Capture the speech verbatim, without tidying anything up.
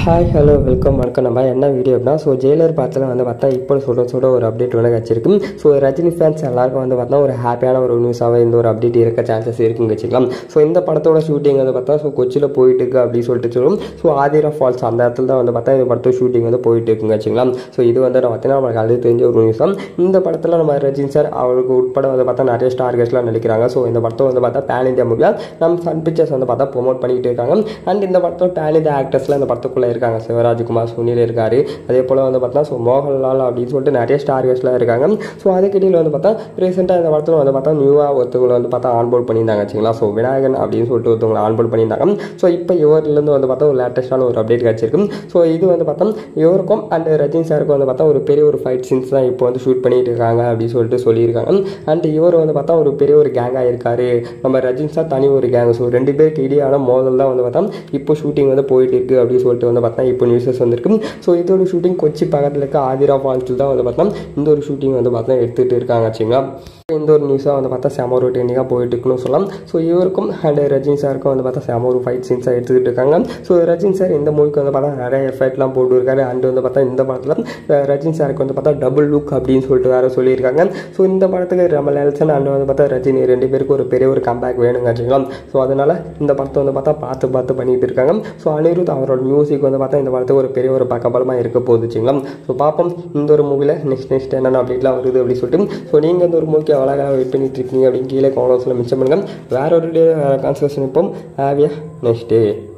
Hi hello welcome வணக்கம். நம்ம என்ன வீடியோ அப்படின்னா ஸோ ஜெயிலர் படத்தில் வந்து பார்த்தா இப்போ சொல்ல சொல்ல ஒரு அப்டேட் ஒன்று கிடச்சிருக்கு. ஸோ ரஜினி ஃபேன்ஸ் எல்லாருக்கும் வந்து பார்த்தா ஒரு ஹாப்பியான ஒரு நியூஸாகவே இந்த ஒரு அப்டேட் இருக்க சான்சஸ் இருக்குன்னு வச்சுக்கலாம். ஸோ இந்த படத்தோட ஷூட்டிங் வந்து பார்த்தா ஸோ கொச்சியில் போயிட்டு இருக்கு அப்படின்னு சொல்லிட்டு சொல்லும். ஸோ ஆதிரா ஃபால்ஸ் அந்த இடத்துல தான் வந்து பார்த்தா இந்த படத்தோட ஷூட்டிங் வந்து போயிட்டு இருக்குங்க வச்சுக்கலாம். ஸோ இது வந்து நான் பார்த்தீங்கன்னா நமக்கு அது தெரிஞ்ச ஒரு நியூஸ் தான். இந்த படத்தில் நம்ம ரஜினி சார் அவருக்கு உட்பட வந்து பார்த்தா நிறைய ஸ்டார் கெஸ்ட்லாம் நடிக்கிறாங்க. ஸோ இந்த படத்தை வந்து பார்த்தா பேன் இந்தியா மூவியாக நம்ம சன் பிக்சர்ஸ் வந்து பார்த்தா ப்ரொமோட் பண்ணிட்டு இருக்காங்க. அண்ட் இந்த படத்தோட பேன் இந்தியா ஆக்டர்ஸ்லாம் இந்த படத்துக்குள்ளே இருக்காங்க. சிவராஜ்குமார், சுனில் இருக்காரு. அதே போல் வந்து பார்த்தா ஸோ மோகன்லால் அப்படின்னு சொல்லிட்டு நிறைய ஸ்டார் கெஸ்ட்லாம் இருக்காங்க. ஸோ அதுக்கிடையில் வந்து பார்த்தா ரீசெண்டாக இந்த படத்தில் வந்து பார்த்தா நியூவாக ஒருத்தவங்களை வந்து பார்த்தா ஆன்போர்ட் பண்ணியிருந்தாங்க வச்சுங்களா. ஸோ விநாயகன் அப்படின்னு சொல்லிட்டு ஒருத்தவங்களை ஆன்போர்ட் பண்ணியிருந்தாங்க. ஸோ இப்போ இவர்லேருந்து வந்து பார்த்தா ஒரு லேட்டஸ்டான ஒரு அப்டேட் கிடச்சிருக்கு. ஸோ இது வந்து பார்த்தா இவருக்கும் அண்ட் ரஜினி சாருக்கும் வந்து பார்த்தா ஒரு பெரிய ஒரு ஃபைட் சீன்ஸ் தான் இப்போ வந்து ஷூட் பண்ணிட்டு இருக்காங்க அப்படின்னு சொல்லிட்டு சொல்லியிருக்காங்க. அண்ட் இவர் வந்து பார்த்தா ஒரு பெரிய ஒரு கேங்காக இருக்காரு. நம்ம ரஜினி சார் தனி ஒரு கேங். ஸோ ரெண்டு பேருக்கு இடையான மோதல் தான் வந்து பார்த்தா இப்போ ஷூட்டிங் வந்து போயிட்டு இருக்கு அப்படின்னு சொல்லிட்டு வந்து பார்த்தா இப்போ நியூஸஸ் வந்திருக்கு. ஸோ இது ஒரு ஷூட்டிங் கொச்சி பக்கத்தில் இருக்க ஆதிரா ஃபால்ஸில் தான் வந்து பார்த்தா இந்த ஒரு ஷூட்டிங் வந்து பார்த்தா எடுத்துகிட்டு இருக்காங்க வச்சுங்களா. இந்த ஒரு நியூஸாக வந்து பார்த்தா செம ஒரு டெக்னிக்காக போயிட்டு இருக்குன்னு சொல்லலாம். ஸோ இவருக்கும் அண்ட் ரஜினி சாருக்கும் வந்து பார்த்தா செம ஒரு ஃபைட் சீன்ஸாக எடுத்துக்கிட்டு இருக்காங்க. ஸோ ரஜினி சார் இந்த மூவிக்கு வந்து பார்த்தா நிறைய எஃபெக்ட்லாம் போட்டு இருக்காரு. அண்ட் வந்து பார்த்தா இந்த படத்தில் ரஜினி சாருக்கு வந்து பார்த்தா டபுள் லுக் அப்படின்னு சொல்லிட்டு வேறு சொல்லியிருக்காங்க. ஸோ இந்த படத்துக்கு நம்ம நெல்சன் அண்ட் வந்து பார்த்தா ரஜினி ரெண்டு பேருக்கு ஒரு பெரிய ஒரு கம்பேக் வேணுங்க வச்சுக்கலாம். ஸோ அதனால் இந்த படத்தை வந்து பார்த்தா பார்த்து பார்த்து பண்ணிட்டு இருக்காங்க. ஸோ அனிருத் அவரோட மியூசிக் வந்து பார்த்தா இந்த படத்துக்கு ஒரு பெரிய ஒரு பக்கபலமாக இருக்க போகுதுச்சுங்களா. ஸோ பார்ப்போம் இந்த ஒரு மூவியில் நெக்ஸ்ட் நெக்ஸ்ட் என்னென்ன அப்டேட்லாம் வருது அப்படின்னு சொல்லிட்டு. ஸோ நீங்கள் இந்த ஒரு மூவிக்கு அழகாக வெயிட் பண்ணிட்டு இருக்கீங்க அப்படின்னு கீழே காமெண்ட்ஸில் மிச்சம் பண்ணுங்கள். வேற ஒரு டே வேறு கான்சர்ஸ் நிற்போம். Have a next day.